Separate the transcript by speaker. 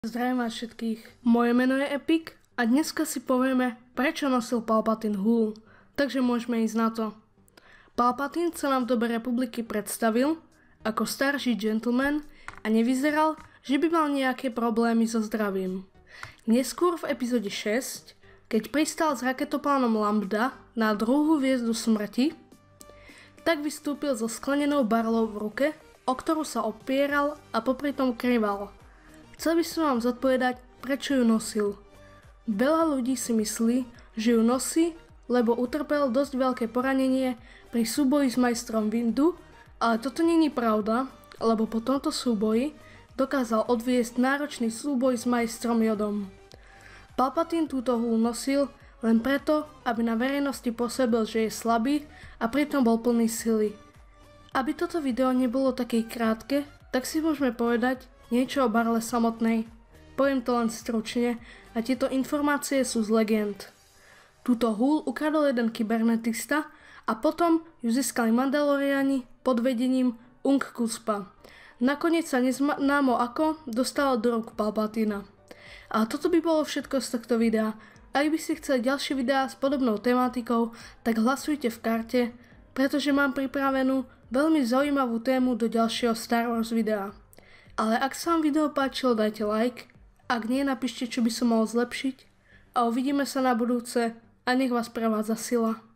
Speaker 1: Zdravím vás všetkých. Moje meno je Epic a dneska si povieme, prečo nosil Palpatine húl. Takže môžeme ísť na to. Palpatine sa nám v dobe republiky predstavil ako starší gentleman a nevyzeral, že by mal nejaké problémy so zdravím. Neskôr v epizóde 6, keď pristal s raketoplánom Lambda na druhú hviezdu smrti, tak vystúpil so sklenenou barlou v ruke, o ktorú sa opieral a popri tom krival. Chcel by som vám zodpovedať, prečo ju nosil. Veľa ľudí si myslí, že ju nosí, lebo utrpel dosť veľké poranenie pri súboji s majstrom Windu, ale toto není pravda, lebo po tomto súboji dokázal odviesť náročný súboj s majstrom Jodom. Palpatine túto húl nosil len preto, aby na verejnosti pôsobil, že je slabý a pritom bol plný sily. Aby toto video nebolo také krátke, tak si môžeme povedať niečo o barle samotnej. Poviem to len stručne a tieto informácie sú z legend. Túto húl ukradol jeden kybernetista a potom ju získali Mandaloriani pod vedením Ung Kuspa. Nakoniec sa neznámo ako dostala do rúk Palpatina. A toto by bolo všetko z tohto videa. Ak by ste chceli ďalšie videá s podobnou tematikou, tak hlasujte v karte, pretože mám pripravenú veľmi zaujímavú tému do ďalšieho Star Wars videa. Ale ak sa vám video páčilo, dajte like, ak nie, napíšte, čo by som mal zlepšiť a uvidíme sa na budúce a nech vás prevádza sila.